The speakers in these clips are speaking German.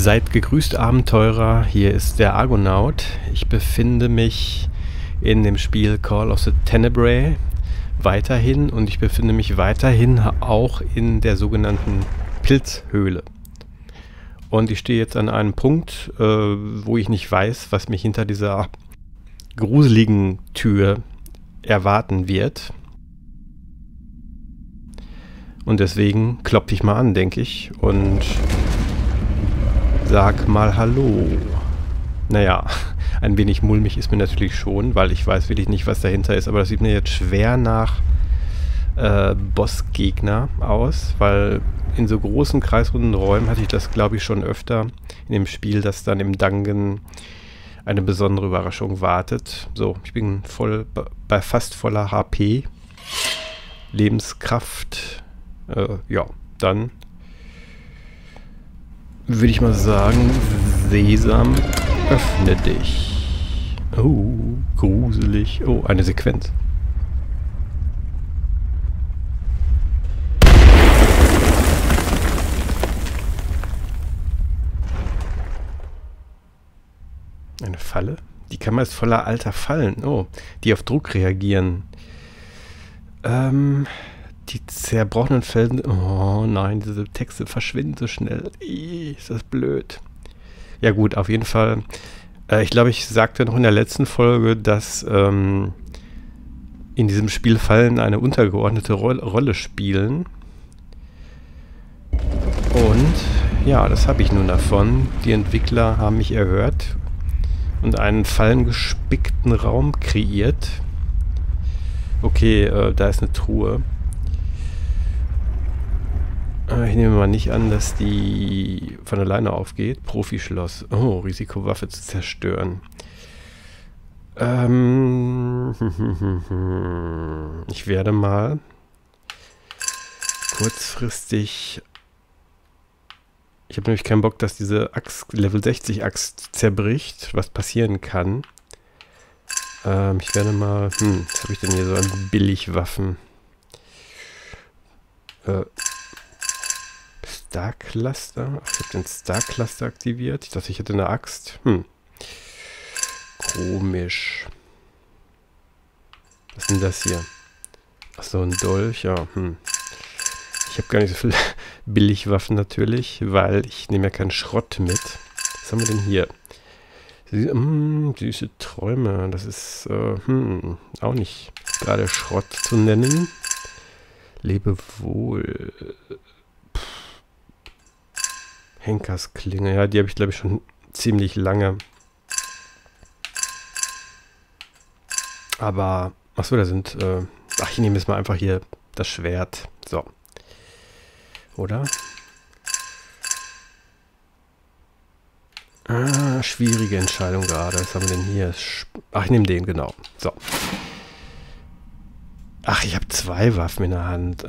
Seid gegrüßt, Abenteurer. Hier ist der Argonaut. Ich befinde mich in dem Spiel Call of the Tenebrae weiterhin und ich befinde mich weiterhin auch in der sogenannten Pilzhöhle. Und ich stehe jetzt an einem Punkt, wo ich nicht weiß, was mich hinter dieser gruseligen Tür erwarten wird. Und deswegen klopfe ich mal an, denke ich, und sag mal Hallo. Naja, ein wenig mulmig ist mir natürlich schon, weil ich weiß wirklich nicht, was dahinter ist. Aber das sieht mir jetzt schwer nach Bossgegner aus, weil in so großen kreisrunden Räumen hatte ich das, glaube ich, schon öfter in dem Spiel, dass dann im Dungeon eine besondere Überraschung wartet. So, ich bin bei fast voller HP, Lebenskraft. Ja, dann würde ich mal sagen, Sesam, öffne dich. Oh, gruselig. Oh, eine Sequenz. Eine Falle? Die Kammer ist voller alter Fallen. Oh, die auf Druck reagieren. Die zerbrochenen Felsen. Oh nein, diese Texte verschwinden so schnell. Ist das blöd. Ja gut, auf jeden Fall. Ich glaube, ich sagte noch in der letzten Folge, dass in diesem Spiel Fallen eine untergeordnete Rolle spielen. Und ja, das habe ich nun davon. Die Entwickler haben mich erhört und einen fallengespickten Raum kreiert. Okay, da ist eine Truhe. Ich nehme mal nicht an, dass die von alleine aufgeht. Profischloss. Oh, Risikowaffe zu zerstören. Ich werde mal kurzfristig... Ich habe nämlich keinen Bock, dass diese Axt, Level 60 Axt zerbricht, was passieren kann. Ich werde mal... was habe ich denn hier so an Billigwaffen? Star Cluster? Ich habe den Star Cluster aktiviert. Ich dachte, ich hätte eine Axt. Komisch. Was ist denn das hier? Achso, ein Dolch. Ja, Ich habe gar nicht so viele Billigwaffen natürlich, weil ich nehme ja keinen Schrott mit. Was haben wir denn hier? Süße Träume. Das ist auch nicht gerade Schrott zu nennen. Lebe wohl. Henkersklinge, ja, die habe ich, glaube ich, schon ziemlich lange. Aber, achso, da sind, ich nehme jetzt mal einfach hier das Schwert. So. Oder? Schwierige Entscheidung gerade. Was haben wir denn hier? Ich nehme den, genau. So. Ach, ich habe 2 Waffen in der Hand.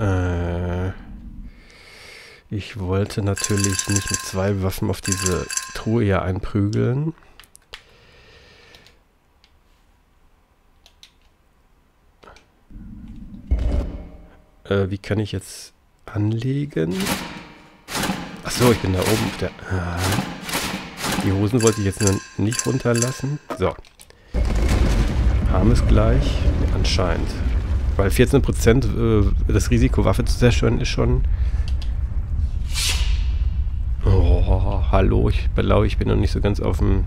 Ich wollte natürlich nicht mit 2 Waffen auf diese Truhe hier einprügeln. Wie kann ich jetzt anlegen? Achso, ich bin da oben auf der... Die Hosen wollte ich jetzt nicht runterlassen. So. Haben es gleich. Anscheinend. Weil 14% das Risiko, Waffe zu zerstören, ist schon... Oh, hallo, ich glaube, ich bin noch nicht so ganz auf dem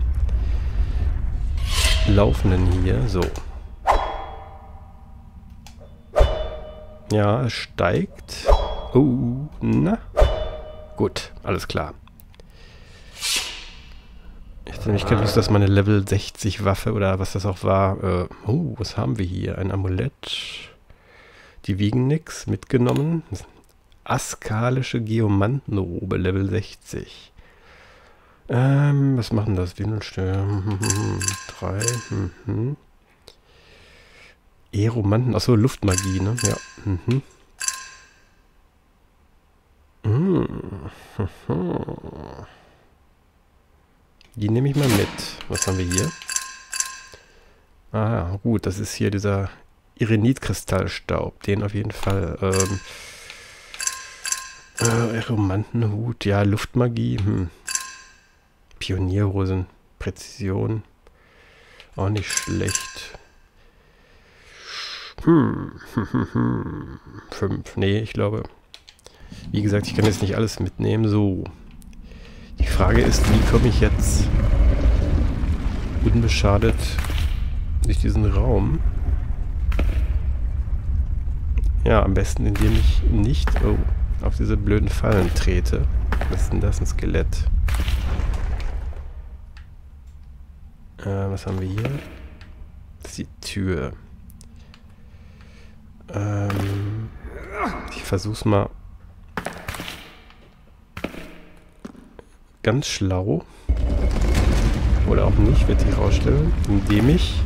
Laufenden hier. So. Ja, es steigt. Oh, na. Gut, alles klar. Ich hätte nämlich keine Lust, dass meine Level 60 Waffe oder was das auch war. Was haben wir hier? Ein Amulett. Die wiegen nix. Mitgenommen. Askalische Geomantenrobe, Level 60. Was machen das? Windelstern. 3. Aeromanten. Achso, Luftmagie, ne? Ja. Die nehme ich mal mit. Was haben wir hier? Gut, das ist hier dieser Irenit-Kristallstaub. Den auf jeden Fall. Aeromantenhut, ja, Luftmagie. Pionierhosen. Präzision. Auch nicht schlecht. 5. Nee, ich glaube... Wie gesagt, ich kann jetzt nicht alles mitnehmen. So. Die Frage ist, wie komme ich jetzt unbeschadet durch diesen Raum? Ja, am besten, indem ich nicht auf diese blöden Fallen trete. Was ist denn das? Ein Skelett. Was haben wir hier? Das ist die Tür. Ich versuch's mal ganz schlau. Oder auch nicht, wird sich rausstellen, indem ich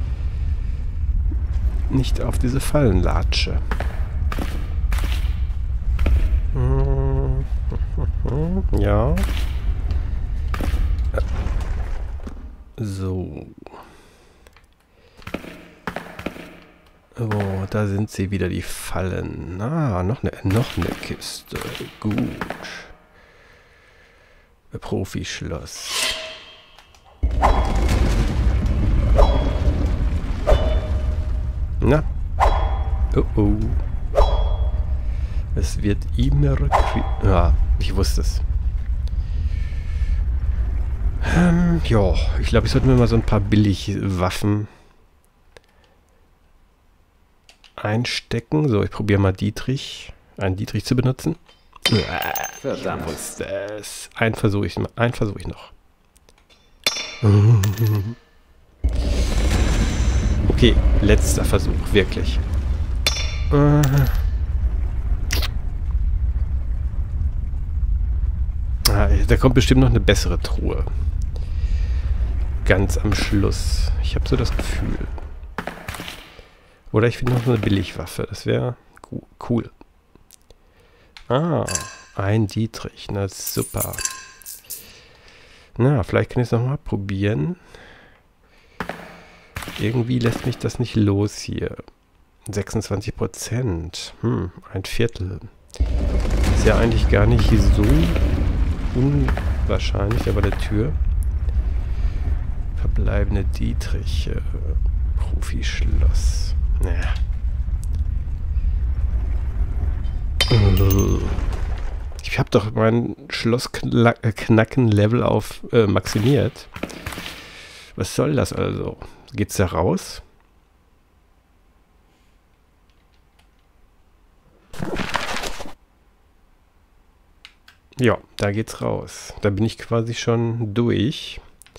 nicht auf diese Fallen latsche. Ja. So. Oh, da sind sie wieder, die Fallen. Ah, noch eine Kiste. Gut. Profischloss. Na. Oh. Es wird immer... Ja, ich wusste es. Ja, ich glaube, ich sollte mir mal so ein paar Billigwaffen einstecken. So, ich probiere mal einen Dietrich zu benutzen. Verdammt. Einen versuche ich noch. Okay, letzter Versuch, wirklich. Da kommt bestimmt noch eine bessere Truhe. Ganz am Schluss. Ich habe so das Gefühl. Oder ich finde noch eine Billigwaffe. Das wäre cool. Ah, ein Dietrich. Na super. Na, vielleicht kann ich es nochmal probieren. Irgendwie lässt mich das nicht los hier. 26%. Ein Viertel. Ist ja eigentlich gar nicht so unwahrscheinlich, aber der Tür. Verbleibende Dietrich. Profischloss. Naja. Ich habe doch mein Schloss-Knacken-Level auf maximiert. Was soll das also? Geht's da raus? Ja, da geht's raus. Da bin ich quasi schon durch.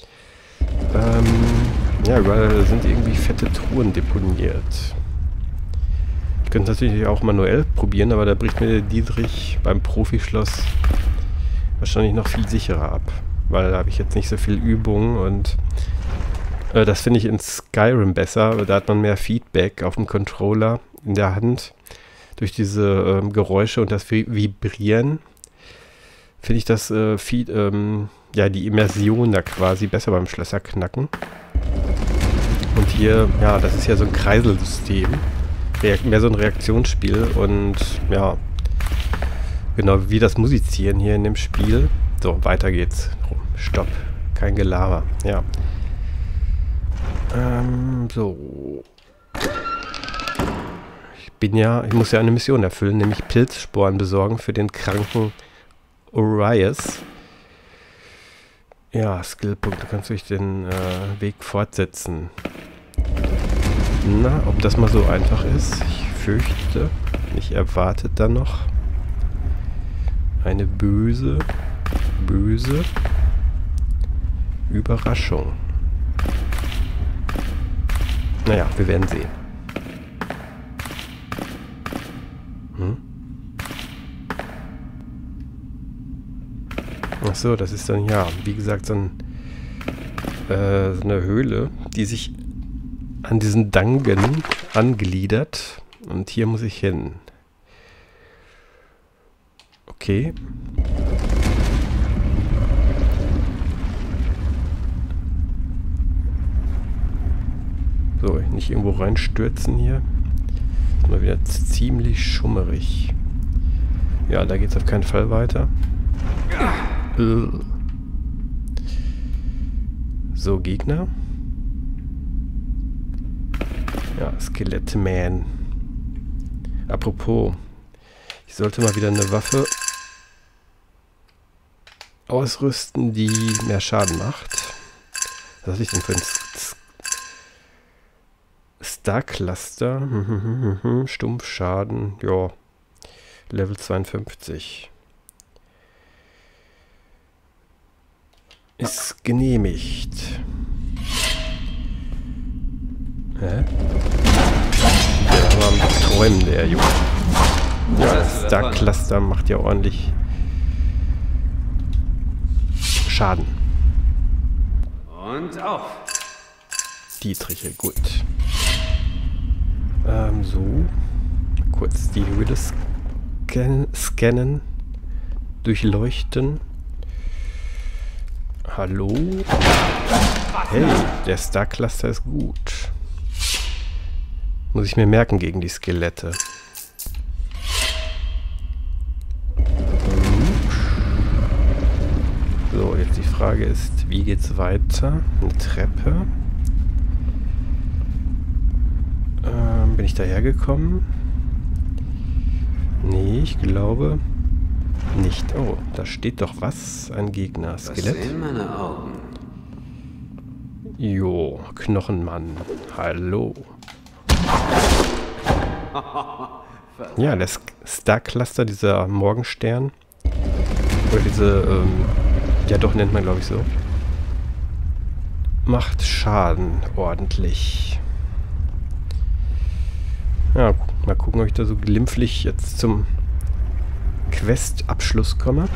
Ja, überall sind irgendwie fette Truhen deponiert. Ich könnte natürlich auch manuell probieren, aber da bricht mir der Dietrich beim Profischloss wahrscheinlich noch viel sicherer ab. Weil da habe ich jetzt nicht so viel Übung und das finde ich in Skyrim besser. Da hat man mehr Feedback auf dem Controller in der Hand. Durch diese Geräusche und das Vibrieren finde ich das ja, die Immersion da quasi besser beim Schlösserknacken. Und hier, ja, das ist ja so ein Kreiselsystem. Mehr so ein Reaktionsspiel und ja, genau wie das Musizieren hier in dem Spiel. So, weiter geht's. Stopp. Kein Gelaber. Ja. So. Ich muss ja eine Mission erfüllen, nämlich Pilzsporen besorgen für den kranken Orias. Ja, Skillpunkte kannst du durch den Weg fortsetzen. Na, ob das mal so einfach ist? Ich fürchte, mich erwartet da noch eine böse Überraschung. Naja, wir werden sehen. Achso, das ist dann, ja, wie gesagt, so eine Höhle, die sich an diesen Dungeon angliedert. Und hier muss ich hin. Okay. So, nicht irgendwo reinstürzen hier. Ist mal wieder ziemlich schummerig. Ja, da geht es auf keinen Fall weiter. So, Gegner. Ja, Skelettman. Apropos, ich sollte mal wieder eine Waffe ausrüsten, die mehr Schaden macht. Was hatte ich denn für ein Star Cluster? Stumpfschaden, ja. Level 52. Ist genehmigt. Hä? Der war am Träumen, der Junge. Ja, Star Cluster macht ja ordentlich Schaden. Und auf. Dietriche, gut. So. Kurz die Höhle scannen. Durchleuchten. Hallo? Hey, der Star Cluster ist gut. Muss ich mir merken gegen die Skelette. So, jetzt die Frage ist, wie geht's weiter? Eine Treppe. Bin ich dahergekommen? Nee, ich glaube nicht. Oh, da steht doch was. Ein Gegner. Skelett. Was sehen meine Augen? Jo, Knochenmann. Hallo. Ja, der Star Cluster, dieser Morgenstern. Oder diese, ja doch, nennt man glaube ich so. Macht Schaden ordentlich. Ja, mal gucken, ob ich da so glimpflich jetzt zum Quest-Abschluss komme.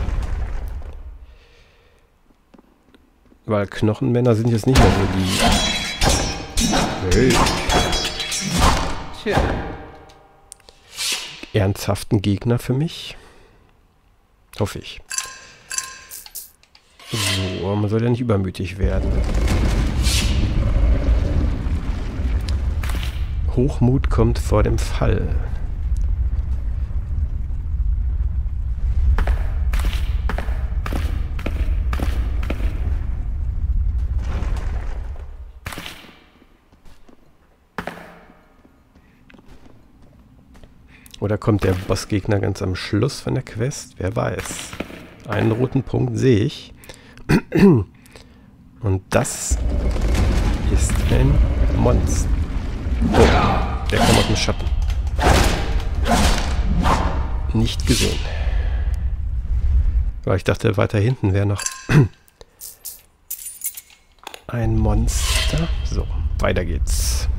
Weil Knochenmänner sind jetzt nicht mehr so die ernsthaften Gegner für mich. Hoffe ich. So, man soll ja nicht übermütig werden. Hochmut kommt vor dem Fall. Oder kommt der Bossgegner ganz am Schluss von der Quest? Wer weiß. Einen roten Punkt sehe ich. Und das ist ein Monster. Oh, der kam aus dem Schatten. Nicht gesehen. Aber ich dachte, weiter hinten wäre noch ein Monster. So, weiter geht's.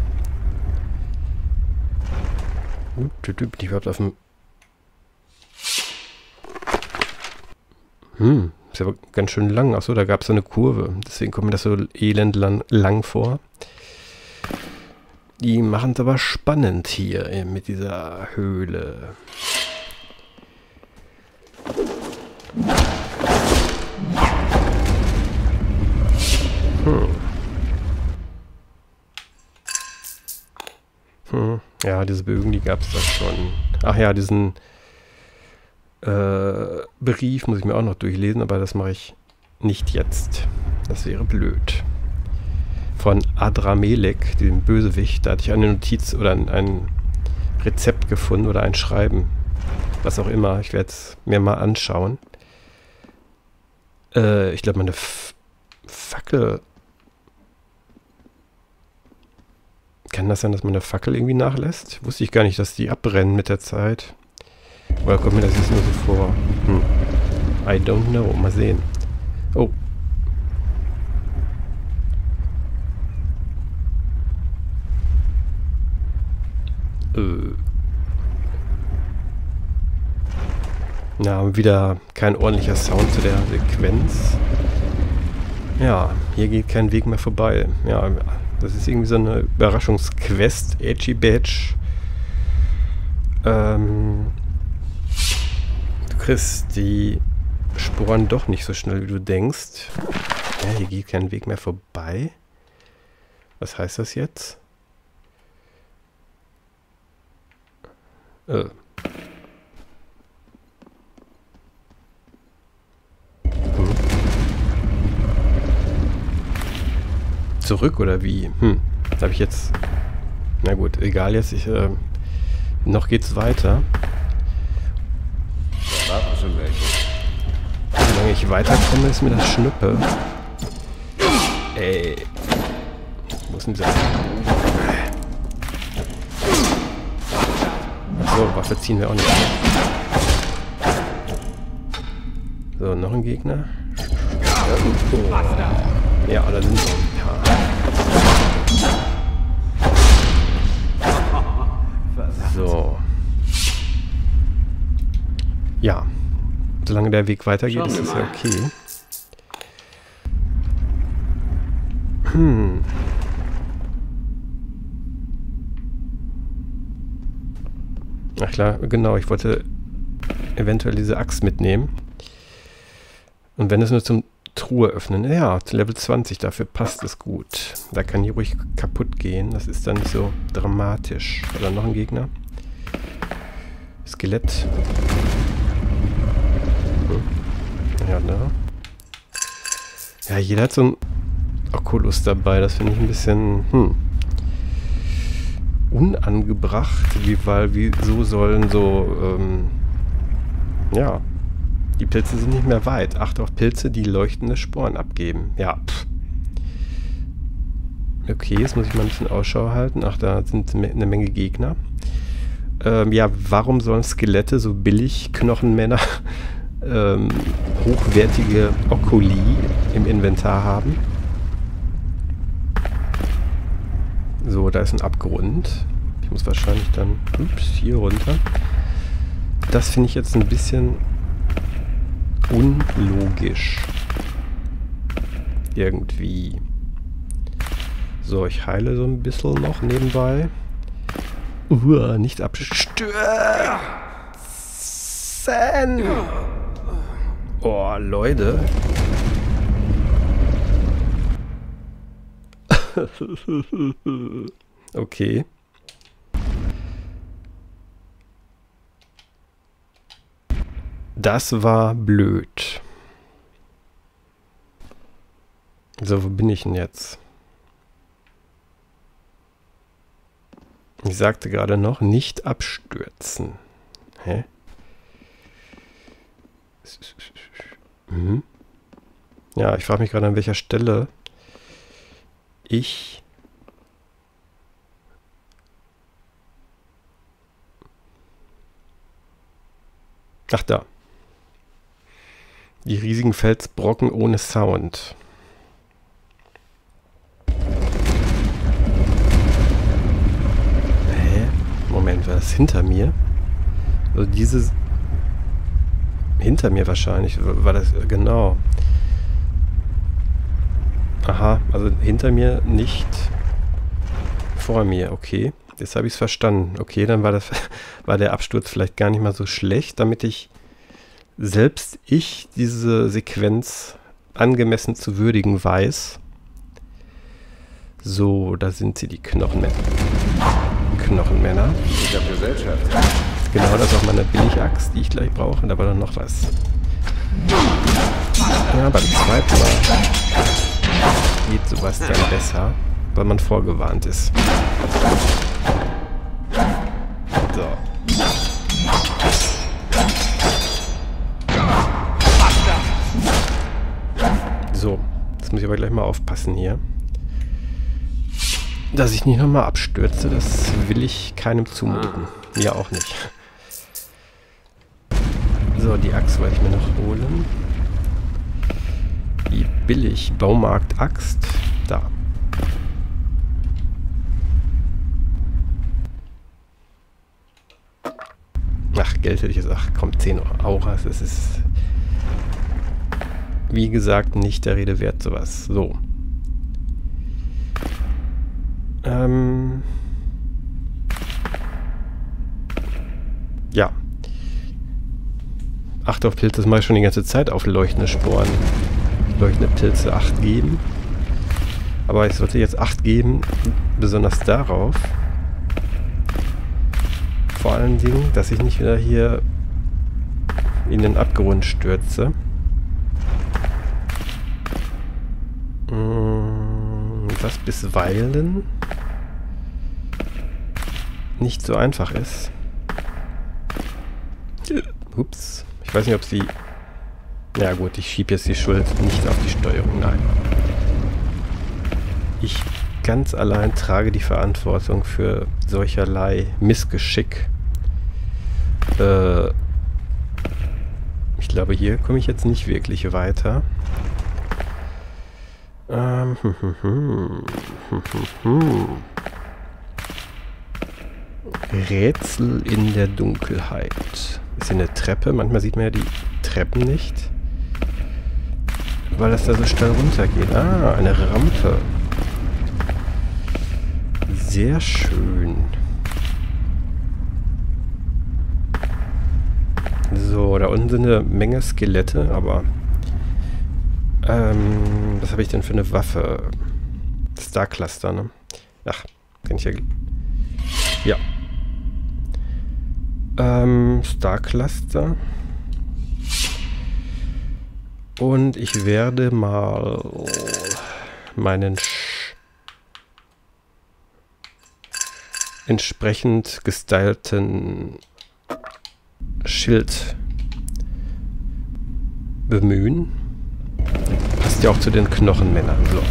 Bin ich überhaupt auf dem... Ist aber ganz schön lang. Achso, da gab es so eine Kurve. Deswegen kommt mir das so elend lang vor. Die machen es aber spannend hier mit dieser Höhle. Ja, diese Bögen, die gab es da schon. Ach ja, diesen Brief muss ich mir auch noch durchlesen, aber das mache ich nicht jetzt. Das wäre blöd. Von Adramelek, dem Bösewicht, da hatte ich eine Notiz oder ein Rezept gefunden oder ein Schreiben. Was auch immer. Ich werde es mir mal anschauen. Ich glaube, meine Fackel... Kann das sein, dass meine Fackel irgendwie nachlässt? Wusste ich gar nicht, dass die abbrennen mit der Zeit. Oder kommt mir das jetzt nur so vor? I don't know. Mal sehen. Oh. Ja, wieder kein ordentlicher Sound zu der Sequenz. Ja, hier geht kein Weg mehr vorbei. Ja, das ist irgendwie so eine Überraschungsquest. Edgy Badge. Du kriegst die Sporen doch nicht so schnell, wie du denkst. Ja, hier geht kein Weg mehr vorbei. Was heißt das jetzt? zurück oder wie? Da habe ich jetzt... Na gut, egal jetzt. Noch geht's weiter. Solange ich weiterkomme, ist mir das Schnuppe. Ey. Wo ist denn dieser... Achso, Waffe ziehen wir auch nicht mehr. So, noch ein Gegner. Oh. Ja, da sind so ein paar. So. Ja. Solange der Weg weitergeht, ist das ja okay. Ach klar, genau, ich wollte eventuell diese Axt mitnehmen. Und wenn es nur zum Truhe öffnen. Ja, zu Level 20, dafür passt es gut. Da kann die ruhig kaputt gehen. Das ist dann nicht so dramatisch. Oder noch ein Gegner. Skelett. Ja, ne? Ja, jeder hat so ein Oculus dabei. Das finde ich ein bisschen unangebracht. Weil wieso sollen so ja, die Pilze sind nicht mehr weit. Achte auf Pilze, die leuchtende Sporen abgeben. Ja, okay, jetzt muss ich mal ein bisschen Ausschau halten. Ach, da sind eine Menge Gegner. Ja, warum sollen Skelette so billig Knochenmänner hochwertige Oculi im Inventar haben? So, da ist ein Abgrund. Ich muss wahrscheinlich dann hier runter. Das finde ich jetzt ein bisschen unlogisch. Irgendwie. So, ich heile so ein bisschen noch nebenbei. Nicht abstürzen! Oh, Leute. Okay. Das war blöd. So, wo bin ich denn jetzt? Ich sagte gerade noch, nicht abstürzen. Hä? Ja, ich frage mich gerade, an welcher Stelle ich... Ach, da. Die riesigen Felsbrocken ohne Sound. Moment, war das hinter mir? Also dieses... Hinter mir wahrscheinlich, war das... Genau. Aha, also hinter mir, nicht vor mir, okay. Jetzt habe ich es verstanden. Okay, dann war der Absturz vielleicht gar nicht mal so schlecht, damit selbst ich diese Sequenz angemessen zu würdigen weiß. So, da sind sie, die Knochenmänner. Ich habe Gesellschaft. Genau, das ist auch meine Billigaxt, die ich gleich brauche. Da war dann noch was. Ja, beim zweiten Mal geht sowas dann besser, weil man vorgewarnt ist. So. So, jetzt muss ich aber gleich mal aufpassen hier. Dass ich nicht nochmal abstürze, das will ich keinem zumuten. Mir auch nicht. So, die Axt wollte ich mir noch holen. Die billig Baumarkt-Axt. Da. Ach, Geld hätte ich jetzt. Ach komm, 10 Auras. Das ist, wie gesagt, nicht der Rede wert, sowas. So. Ja. Acht auf Pilze, das mache ich schon die ganze Zeit auf leuchtende Sporen. Leuchtende Pilze 8 geben. Aber ich sollte jetzt 8 geben, besonders darauf. Vor allen Dingen, dass ich nicht wieder hier in den Abgrund stürze. was bisweilen nicht so einfach ist. Ups. Ich weiß nicht, ob sie... Ja gut, ich schiebe jetzt die Schuld nicht auf die Steuerung. Nein. Ich ganz allein trage die Verantwortung für solcherlei Missgeschick. Ich glaube, hier komme ich jetzt nicht wirklich weiter. Rätsel in der Dunkelheit. Ist hier eine Treppe? Manchmal sieht man ja die Treppen nicht, weil das da so steil runtergeht. Ah, eine Rampe. Sehr schön. So, da unten sind eine Menge Skelette, aber was habe ich denn für eine Waffe? Star Cluster, ne? Ach, kann ich ja... Star Cluster. Und ich werde mal meinen entsprechend gestylten Schild bemühen. Passt ja auch zu den Knochenmännern. So.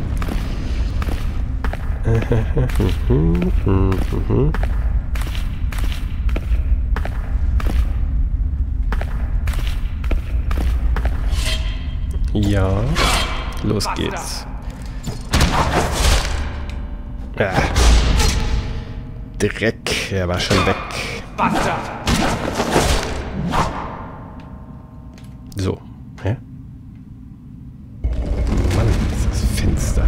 Ja, los geht's. Ah. Dreck, er war schon weg. So, hä? Mann, ist das finster.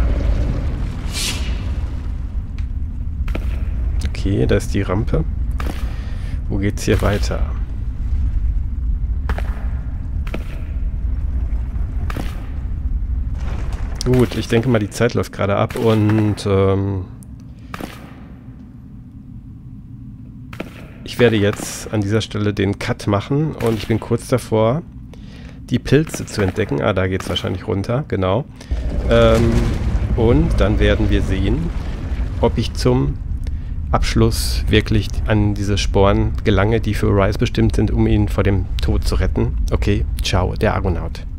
Okay, da ist die Rampe. Wo geht's hier weiter? Gut, ich denke mal, die Zeit läuft gerade ab und ich werde jetzt an dieser Stelle den Cut machen und ich bin kurz davor, die Pilze zu entdecken. Ah, da geht es wahrscheinlich runter, genau. Und dann werden wir sehen, ob ich zum Abschluss wirklich an diese Sporen gelange, die für Rise bestimmt sind, um ihn vor dem Tod zu retten. Okay, ciao, der Argonaut.